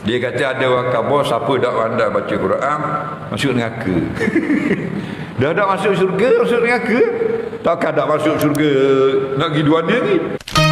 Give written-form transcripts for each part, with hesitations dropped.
Dia kata ada orang khabar siapa tak pandai baca Quran masuk neraka. Dah tak masuk syurga masuk neraka. Takkan tak masuk syurga nak pergi dua dia ni.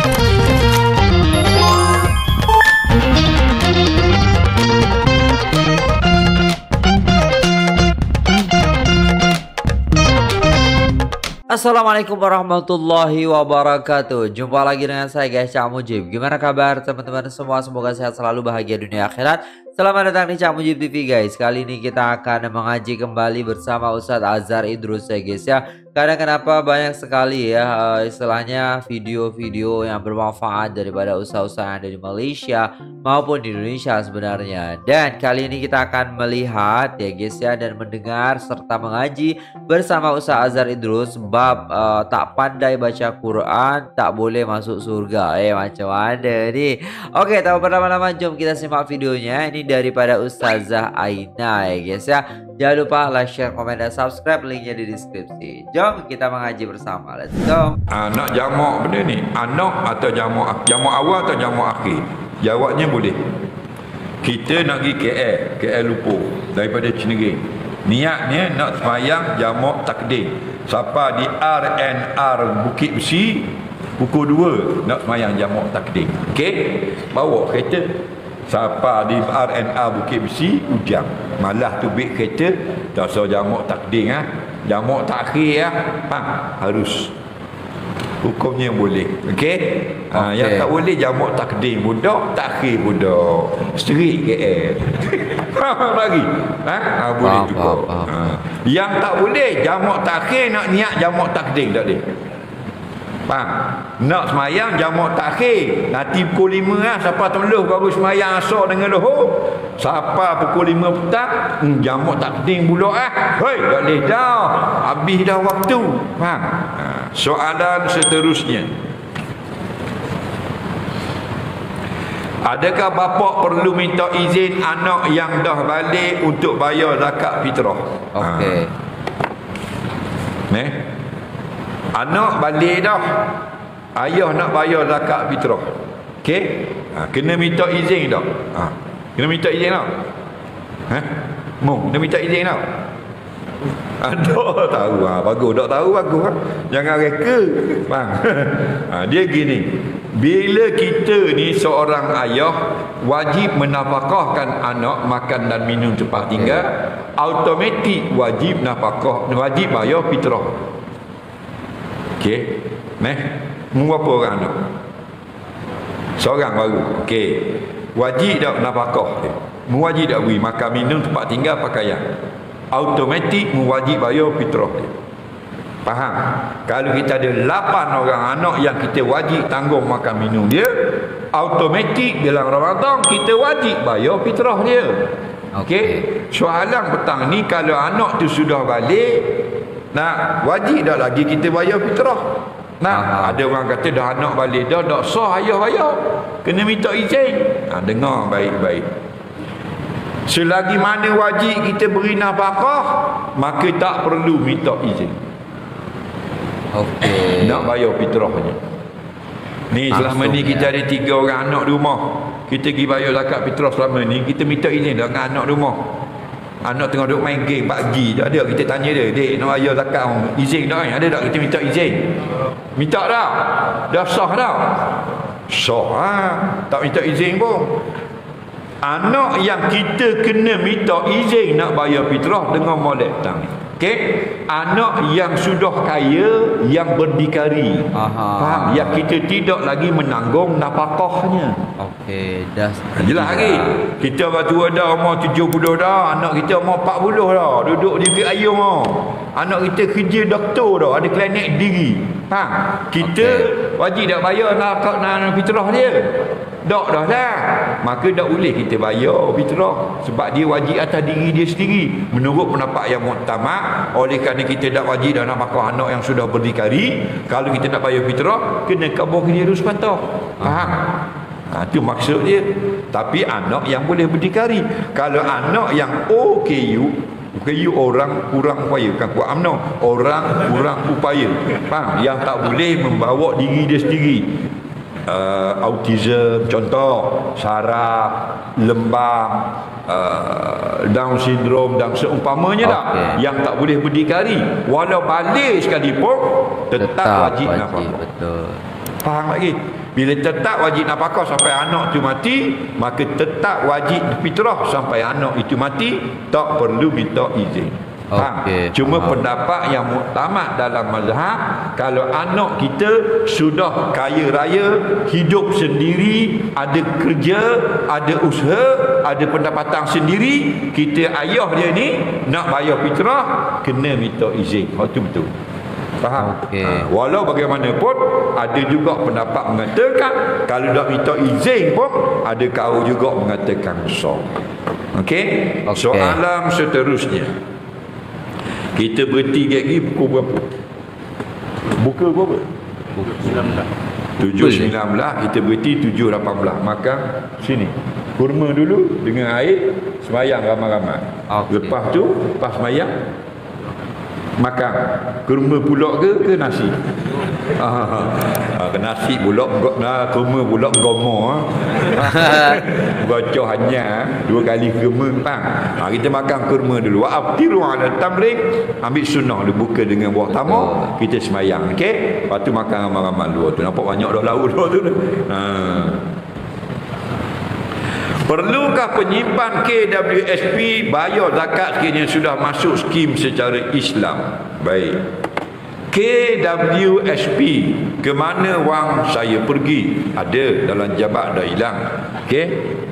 Assalamualaikum warahmatullahi wabarakatuh. Jumpa lagi dengan saya guys, Cak Mujib. Gimana kabar teman-teman semua? Semoga sehat selalu, bahagia dunia akhirat. Selamat datang di Cak Mujib TV guys. Kali ini kita akan mengaji kembali bersama Ustadz Azhar Idrus ya guys ya. Karena kenapa banyak sekali ya istilahnya video-video yang bermanfaat daripada usaha-usaha yang ada di Malaysia maupun di Indonesia sebenarnya. Dan kali ini kita akan melihat ya guys ya dan mendengar serta mengaji bersama Ustadz Azhar Idrus bab tak pandai baca Quran tak boleh masuk surga. Macam mana nih? Oke, tanpa berlama-lama jom kita simak videonya. Ini daripada Ustazah Aina ya guys ya. Jangan lupa like, share, komen, dan subscribe, linknya di deskripsi. Jom kita mengaji bersama. Let's go. Nak jamak benda ni, anak atau jamak awal atau jamak akhir? Jawabnya boleh. Kita nak pergi KL Lumpur daripada Cinegeng. Niatnya nak sembahyang jamak takdim. Siapa di RNR Bukit Besi pukul 2 nak sembahyang jamak takdim. Okey? Bawa kereta. Siapa di RNR Bukit Besi Ujang. Malah tu beg kereta tak usah jamak takdim jamak takhir harus. Hukumnya boleh. Okey? Yang tak boleh jamak takdim budak, takhir budak. Street KL. Lagi. Boleh juga. Yang tak boleh jamak takhir nak niat jamak takdim tak boleh. Nak semayang jamak takhir nanti pukul 5 siapa teluh baru semayang asar dengan lohor. Siapa pukul 5 petang jamak takdim pula hei tak boleh dah, habis dah waktu. Soalan seterusnya, adakah bapa perlu minta izin anak yang dah balik untuk bayar zakat fitrah? Okey. Anak balik dah, ayah nak bayar zakat fitrah. Okey? Kena minta izin tak? Kena minta izin tak? Kena minta izin tak? Tak tahu. Bagus tak tahu, bagus. Jangan reka. Dia gini, bila kita ni seorang ayah wajib menafkahkan anak makan dan minum tempat tinggal, automatik wajib nafkah, wajib bayar fitrah. Okey. Berapa orang anak? Seorang baru. Okey. Wajib tak nafkah dia? Wajib tak beri makan minum tempat tinggal pakaian. Automatik wajib bayar fitrah dia. Faham? Kalau kita ada 8 orang anak yang kita wajib tanggung makan minum dia, automatik dalam Ramadan kita wajib bayar fitrah dia. Okey. Soalan petang ni, kalau anak tu sudah balik, wajib dah lagi kita bayar fitrah. Ada orang kata dah anak balik dah, tak sah ayah bayar, kena minta izin. Dengar baik-baik. Selagi mana wajib kita beri nafkah, maka tak perlu minta izin. Okey. Nak bayar fitrahnya. Ni selama ni kita ada 3 orang anak di rumah, kita pergi bayar zakat fitrah selama ni, kita minta izin dengan anak di rumah. Anak tengah duduk main game PUBG, tak ada kita tanya dia, "Dek, nak bayar zakat izin tak?" Ada tak kita minta izin? Minta dah. Dah sah dah. Sah. Tak minta izin pun. Anak yang kita kena minta izin nak bayar fitrah dengan molek tang. Okey? Anak yang sudah kaya, yang berdikari. Faham? Yang kita tidak lagi menanggung nafkahnya. Okey, dah jelas lagi. Kita orang tua dah, umur 70 dah, anak kita umur 40 dah, duduk di bukit ayam dah. Anak kita kerja doktor dah, ada klinik diri. Kita wajib tak bayar nak fitrah dia? Tak dah lah. Maka tak boleh kita bayar fitrah, sebab dia wajib atas diri dia sendiri menurut pendapat yang muktamad. Oleh kerana kita tak wajib dah nafkah anak yang sudah berdikari, kalau kita nak bayar fitrah, kena kabur dia harus patah. Faham? Itu maksud dia. Tapi anak yang boleh berdikari. Kalau anak yang OKU orang kurang upaya, bukan kuat UMNO, orang kurang upaya. Faham? Yang tak boleh membawa diri dia sendiri. Autism contoh, saraf, lembam, Down syndrome dan seumpamanya dah, yang tak boleh berdikari, walau balik sekalipun tetap wajib nafkah. Betul. Faham lagi? Bila tetap wajib nafkah sampai anak tu mati, maka tetap wajib fitrah sampai anak itu mati, tak perlu minta izin. Cuma pendapat yang muktamad dalam mazhab, kalau anak kita sudah kaya raya, hidup sendiri, ada kerja, ada usaha, ada pendapatan sendiri, kita ayah dia ni nak bayar fitrah, kena minta izin. Itu betul. Faham? Walau bagaimanapun, ada juga pendapat mengatakan kalau tak minta izin pun ada kaum juga mengatakan sah. Okey? Soalan seterusnya, kita berhenti lagi pukul berapa? Buka berapa? 7.19. Kita berhenti 7.18. Makan sini, kurma dulu dengan air, semayang ramai-ramai. Lepas tu, lepas semayang makan kurma pulak ke nasi? Nasi pulak, kurma pulak gomo. Bocor hanya 2 kali kurma bang. Kita makan kurma dulu. Wa'abtiru ala tamrin, ambil sunnah dulu, buka dengan buah tamar, kita semayang. Okey, lepas tu makan ramai-ramai luar tu. Nampak banyak dah lauk luar tu. Perlukah penyimpan KWSP bayar zakat sekiranya sudah masuk skim secara Islam? Baik. KWSP, ke mana wang saya pergi? Ada dalam jabat dah hilang. Okey.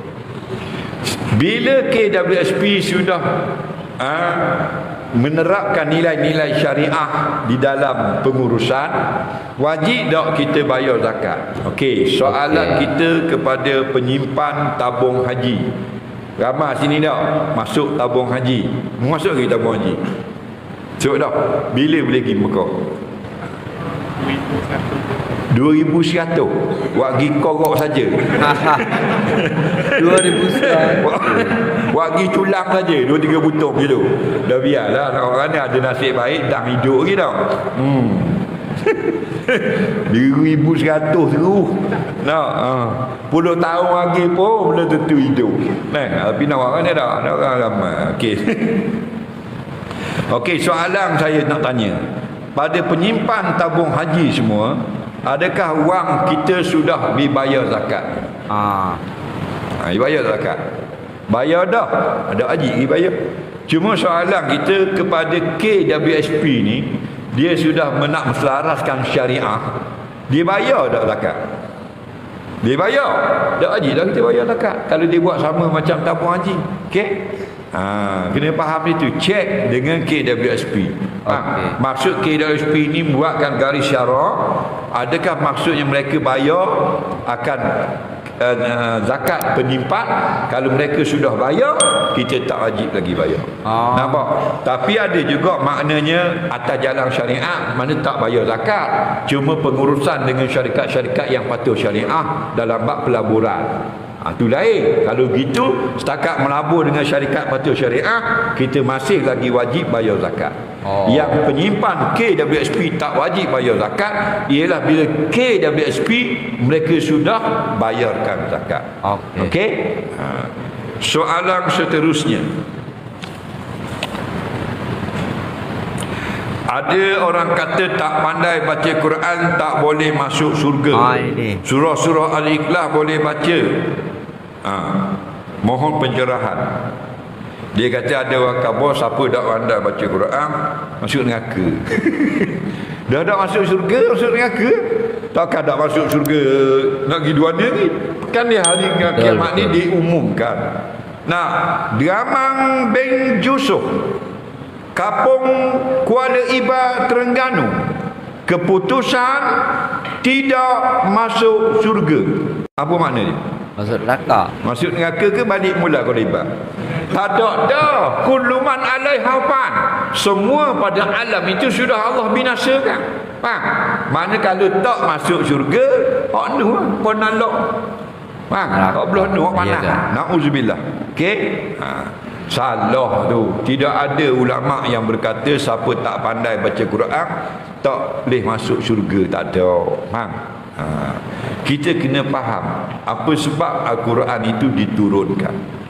Bila KWSP sudah menerapkan nilai-nilai syariah di dalam pengurusan, wajib tak kita bayar zakat? Okey, soalan kita kepada penyimpan tabung haji. Ramai sini tak masuk tabung haji? Masuk ke tabung haji? Masuk tak? Bila boleh pergi Mekah? 2,100 wagi korok saja. 2,100 wagi culang saja 2-3 butong gitu. Dah biarlah orang ni ada nasib baik dah hidup lagi tau. 2,100 terus. Nak 10 tahun lagi pun belum tentu hidup. Nah, tapi nak orang ni dah, nak orang ramai. Okey. Okey, soalan saya nak tanya. Pada penyimpan tabung haji semua, adakah wang kita sudah dibayar zakat? Dibayar zakat. Bayar dah. Ada haji dibayar. Cuma soalan kita kepada KWSP ni, dia sudah nak menselaraskan syariah. Dia bayar dah zakat? Dia bayar. Dah haji dah kita bayar zakat. Kalau dia buat sama macam tabung haji. Okey? Kena faham itu. Cek dengan KWSP. Maksud KWSP ni buatkan garis syarak. Adakah maksudnya mereka bayar akan zakat penyimpan? Kalau mereka sudah bayar, kita tak wajib lagi bayar. Nampak? Tapi ada juga maknanya atas jalan syariat, mana tak bayar zakat, cuma pengurusan dengan syarikat-syarikat yang patuh syariah dalam bab pelaburan. Itu lain. Kalau gitu, setakat melabur dengan syarikat patuh syariah, kita masih lagi wajib bayar zakat. Yang penyimpan KWSP tak wajib bayar zakat ialah bila KWSP mereka sudah bayarkan zakat. Okey? Soalan seterusnya, ada orang kata tak pandai baca Quran tak boleh masuk syurga. Surah-surah Al-Ikhlas boleh baca. Mohon pencerahan. Dia kata ada orang khabar, siapa tak pandai baca Quran masuk neraka. Dah tak masuk syurga, masuk neraka. Takkan tak masuk syurga nak pergi dunia ni? Kan dia hari kiamat ni diumumkan. Nah, Diamang Beng Jusuh, Kapung Kuala Iba, Terengganu, keputusan tidak masuk syurga. Apa makna dia? Masuk neraka. Masuk neraka ke balik mula Kuala Iba? Tak ada dah. Kullu man alaiha fan. Semua pada alam itu sudah Allah binasakan. Faham? Mana kalau tak masuk syurga, hak nu pun nalok. Faham? Hak belah nu hak panah. Nauzubillah. Okey? Salah tu. Tidak ada ulama yang berkata siapa tak pandai baca Quran tak boleh masuk syurga. Tak ada. Faham? kita kena faham apa sebab Al-Quran itu diturunkan.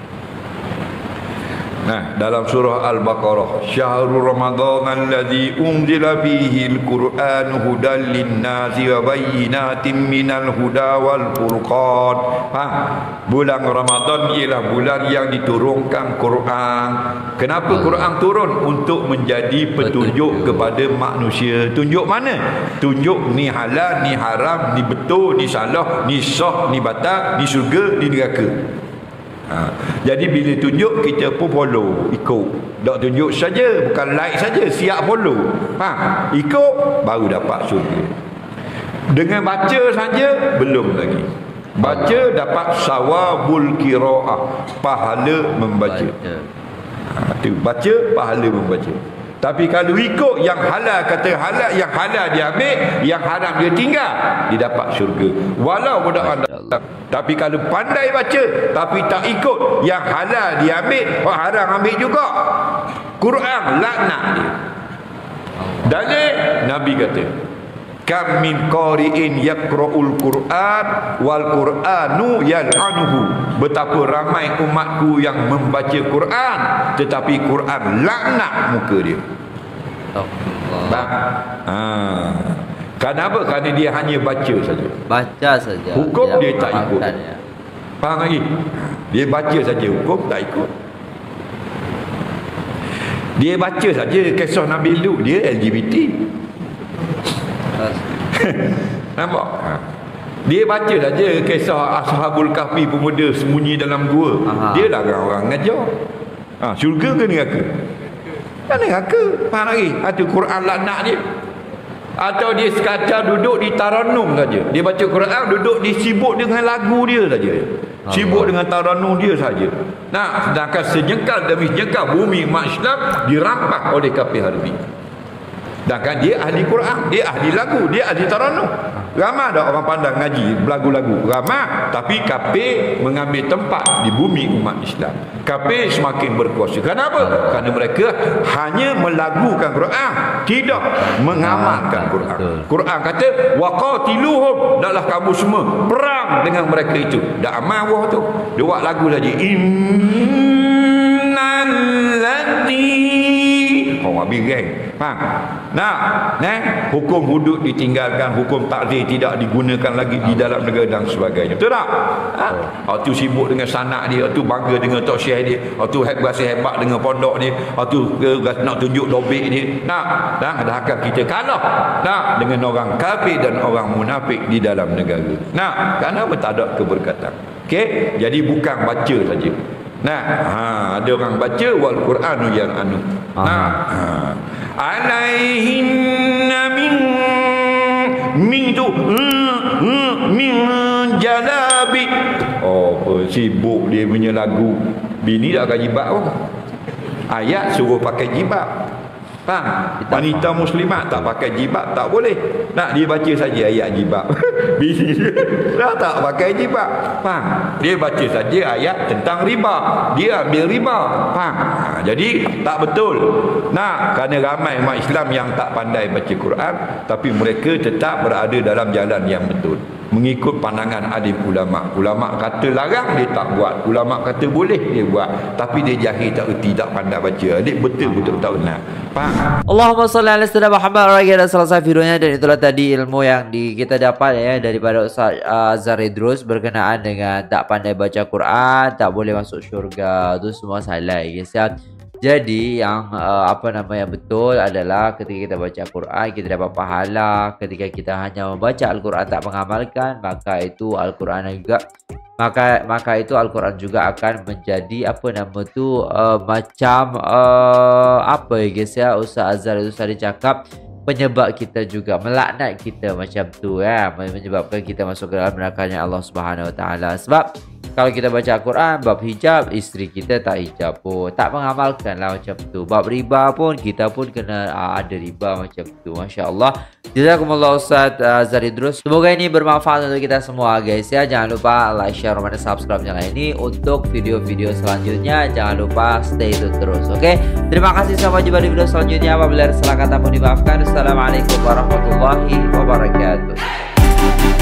Nah, dalam surah Al-Baqarah, Syahrul Ramadan alladzi unzila fihi al-Qur'an hudan lin-nasi wa bayyinatin minal huda wal furqan. Bulan Ramadan ialah bulan yang diturunkan Quran. Kenapa Quran turun? Untuk menjadi petunjuk kepada manusia. Tunjuk mana? Tunjuk ni halal, ni haram, ni betul, ni salah, ni sah, ni batal, ni syurga, ni neraka. Jadi bila tunjuk, kita pun follow, ikut. Tak tunjuk saja, bukan like saja, siap follow. Ikut baru dapat syurga. Dengan baca saja belum lagi. Baca dapat sawabul qiraah, pahala membaca. Tu baca, pahala membaca. Tapi kalau ikut yang halal kata halal, yang halal dia ambil, yang haram dia tinggal, dia dapat syurga. Walau budak anda. Tapi kalau pandai baca tapi tak ikut, yang halal dia ambil, yang haram ambil juga, Quran laknat dia. Dalil Nabi kata, kam min qari'in yaqra'ul Qur'an wal Qur'anu yal'anuhu. Betapa ramai umatku yang membaca Quran tetapi Quran laknat muka dia. Kenapa? Kerana dia hanya baca saja. Baca saja. Hukum dia tak ikut. Faham lagi? Dia baca saja, hukum tak ikut. Dia baca saja kisah Nabi Lut, dia LGBT. Nampak? Dia baca saja kisah Ashabul Kahfi, pemuda sembunyi dalam gua. Dia larang orang ngajar. Syurga ke neraka? Kan neraka. Faham lagi? Itu Quran laknat dia. Atau dia sekadar duduk di taranum saja. Dia baca Quran, duduk sibuk dengan lagu dia saja. Sibuk dengan taranum dia saja. Nah, sedangkan sejengkal demi sejengkal bumi umat Islam dirampas oleh kafir harbi. Sedangkan dia ahli Quran, dia ahli lagu, dia ahli taranum. Ramai dah orang pandang ngaji lagu-lagu, ramai, tapi kafir mengambil tempat di bumi umat Islam. Kafir semakin berkuasa. Kenapa? Kerana mereka hanya melagukan Quran, tidak mengamalkan Quran. Quran kata waqatiluhum, daklah kamu semua perang dengan mereka itu. Dak amal wah tu. Dia buat lagu saja. Innal ladzi habis geng. Faham? Nah, hukum hudud ditinggalkan, hukum takzir tidak digunakan lagi di dalam negara dan sebagainya. Betul tak? Waktu sibuk dengan sanak dia, waktu bangga dengan tok syekh dia, waktu berasa hebat dengan pondok dia, waktu nak tunjuk dobek dia. Nah, dah akan kita kalah dengan orang kafir dan orang munafik di dalam negara. Nah, kerana tak ada keberkatan. Okey, jadi bukan baca saja. Ada orang baca wal Qur'anu yang anu. Alaihinna min tu min jalabi. Sibuk dia punya lagu. Bini tak pakai jilbab pun. Ayat suruh pakai jilbab. Faham? Wanita muslimat tak pakai jilbab tak boleh. Dia baca saja ayat jilbab. Bini dia tak pakai jilbab. Faham? Dia baca saja ayat tentang riba, dia ambil riba. Faham? Jadi tak betul. Kerana ramai umat Islam yang tak pandai baca Quran, tapi mereka tetap berada dalam jalan yang betul, mengikut pandangan alim ulama. Ulama kata larang, dia tak buat. Ulama kata boleh, dia buat. Tapi dia jahil, tak erti, tak pandai baca. Adik betul-betul tak benar. Faham? Allahumma salli ala sayyidina Muhammad. Dah selesai videonya, dan itulah tadi ilmu yang kita dapat daripada Ustaz Azhar Idrus berkenaan dengan tak pandai baca Quran, tak boleh masuk syurga. Itu semua salah, guys ya. Jadi yang betul adalah ketika kita baca Quran, kita dapat pahala. Ketika kita hanya membaca Al-Quran tak mengamalkan, maka itu Al-Quran juga maka itu Al-Quran juga akan menjadi guys ya, Ustaz Azhar itu tadi cakap penyebab kita juga melaknat kita macam tu menyebabkan kita masuk ke dalam nerakanya Allah Subhanahu Wa Taala. Sebab kalau kita baca Al-Quran bab hijab, isteri kita tak hijab pun, tak mengamalkan lah macam tu. Bab riba pun, kita pun kena ada riba macam tu. Masya Allah. Jazakumullah Ustaz Azhar Idrus. Semoga ini bermanfaat untuk kita semua, guys ya. Jangan lupa like, share, dan subscribe channel ini untuk video-video selanjutnya. Jangan lupa stay tune terus, oke? Terima kasih, sampai jumpa di video selanjutnya. Apabila ada salah kata mohon dimaafkan. Assalamualaikum warahmatullahi wabarakatuh.